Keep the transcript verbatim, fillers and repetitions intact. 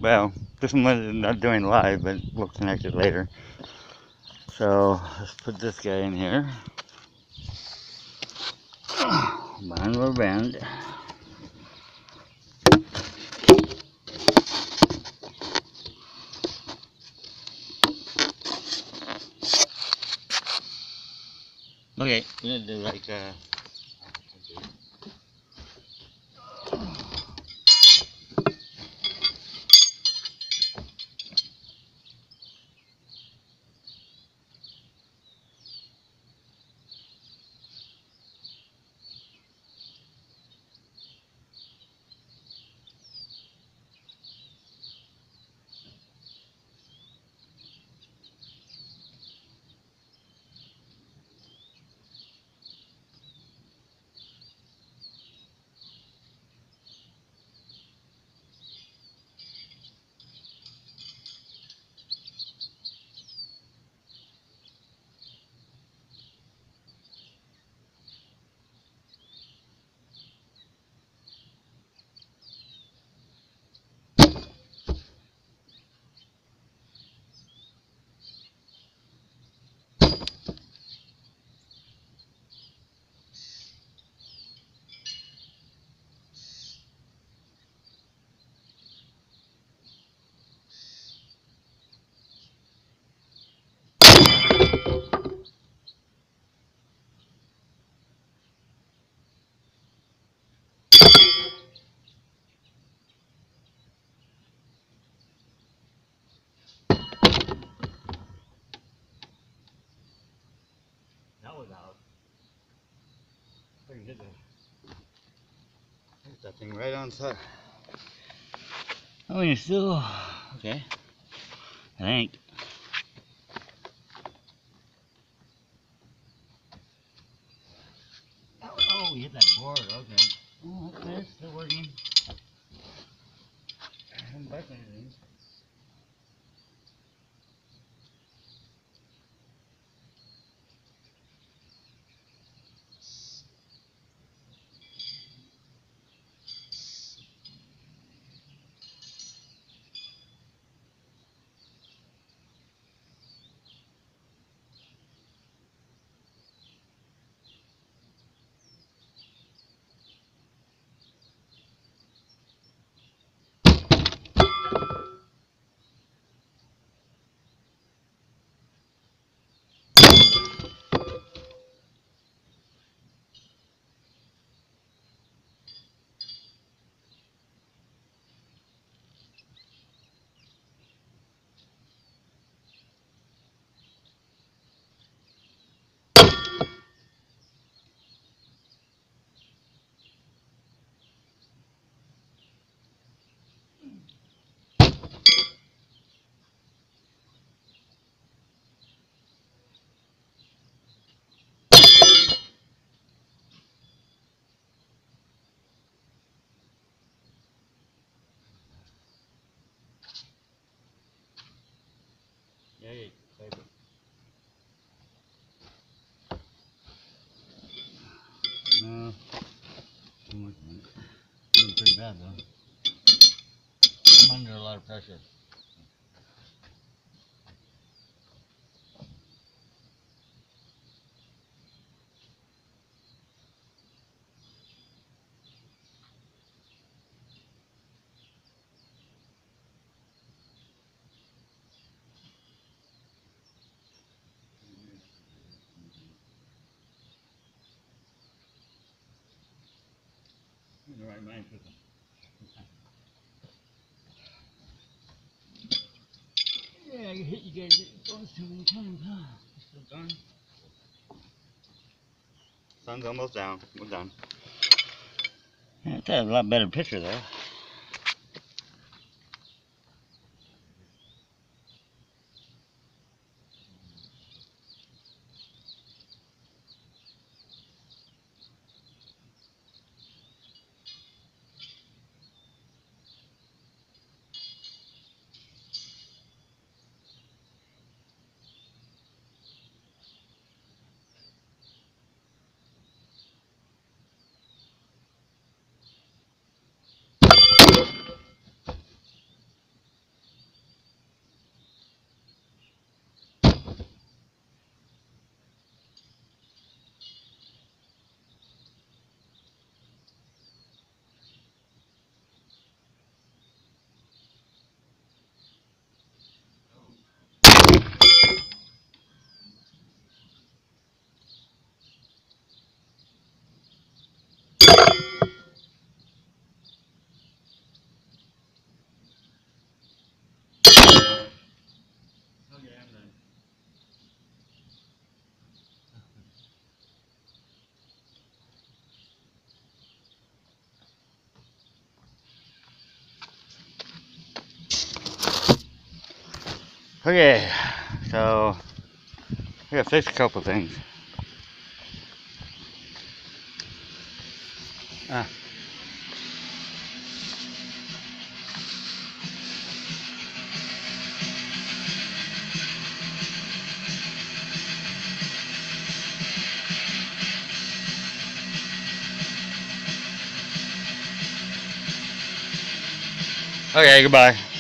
Well, this one is not doing live, but we'll connect it later. So let's put this guy in here. Bond rubber band. Okay, we're gonna do like uh that was out. Pretty good there. There's that thing right on top. Oh, you're still okay. I think. Oh, oh, you hit that board. Okay. Oh, okay, still working. I haven't broken anything. Yeah, yeah, save it. No, too much. It's pretty bad though. I'm under a lot of pressure. I'm in the right mind for them. Yeah, I hit you guys once too many times, huh? Still gone. Sun's almost down. We're done. Yeah, it's a lot better picture though. Okay, so I gotta fix a couple things. Ah. Okay, goodbye.